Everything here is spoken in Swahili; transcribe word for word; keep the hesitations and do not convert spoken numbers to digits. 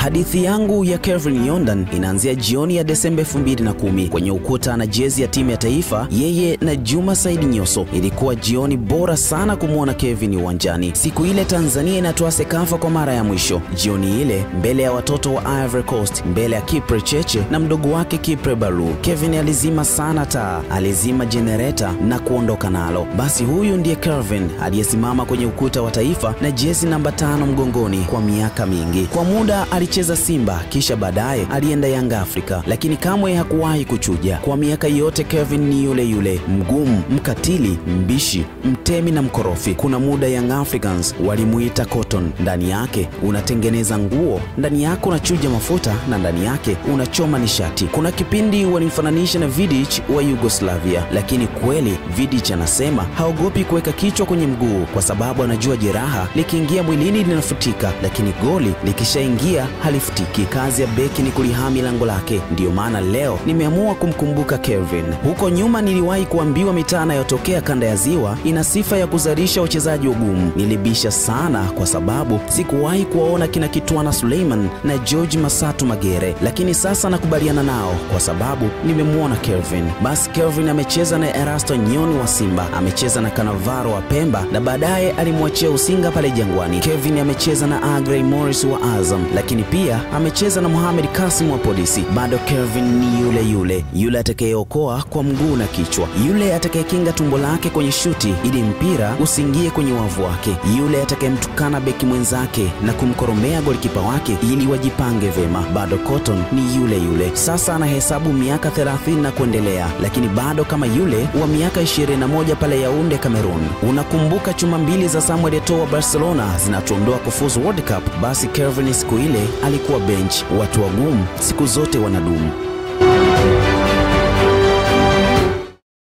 Hadithi yangu ya Kelvin Yondan inaanzia jioni ya Desemba elfu mbili na kumi kwenye ukuta na jezi ya timu ya taifa, yeye na Juma Said Nyoso. Ilikuwa jioni bora sana kumuona Kelvin uwanjani. Siku ile Tanzania inatoa Sekafa kwa mara ya mwisho. Jioni ile mbele ya watoto wa Ivory Coast, mbele ya Kipre Cheche na mdogo wake Kipre Balu, Kelvin alizima sana taa, alizima generator na kuondoka nalo. Basi huyu ndiye Kelvin aliyesimama kwenye ukuta wa taifa na jezi namba tano mgongoni kwa miaka mingi. Kwa muda alicheza Simba, kisha baadaye alienda Yanga Afrika, lakini kamwe hakuwahi kuchuja. Kwa miaka yote Kelvin ni yule yule, mgumu, mkatili, mbishi, mtemi na mkorofi. Kuna muda Young Africans walimuita Cotton. Ndani yake unatengeneza nguo, ndani yake unachuja mafuta na ndani yake unachoma nishati. Kuna kipindi walimfananisha na Vidic wa Yugoslavia, lakini kweli Vidic anasema haogopi kuweka kichwa kwenye mguu kwa sababu anajua jeraha likiingia mwilini linafutika, lakini goli likishaingia halifutiki. Kazi ya Beki ni kulihami lango lake. Ndiyo maana leo nimeamua kumkumbuka Kelvin. Huko nyuma niliwahi kuambiwa mitaa inayotokea kanda ya Ziwa ina sifa ya kuzalisha wachezaji wagumu. Nilibisha sana kwa sababu sikuwahi kuwaona kina Kitwana Suleiman na George Masatu Magere, lakini sasa nakubaliana nao kwa sababu nimemuona Kelvin. Basi Kelvin amecheza na Erasto Nyoni wa Simba, amecheza na Kanavaro wa Pemba na baadaye alimwachia Usinga pale Jangwani. Kelvin amecheza na Agrey Morris wa Azam, lakini pia amecheza na Mohamed Kasim wa Polisi. Bado Kelvin ni yule yule, yule atakayeokoa kwa mguu na kichwa, yule atakayekinga tumbo lake kwenye shuti ili mpira usiingie kwenye wavu wake, yule atakayemtukana beki mwenzake na kumkoromea golikipa wake ili wajipange vema. Bado Cotton ni yule yule. Sasa anahesabu miaka thelathini na kuendelea, lakini bado kama yule wa miaka ishirini na moja pale Yaounde, Cameroon. Unakumbuka chuma mbili za Samuel Eto'o wa Barcelona zinatuondoa kufuzu World Cup? Basi Kelvin siku ile alikuwa bench. Watu wagumu siku zote wanadumu.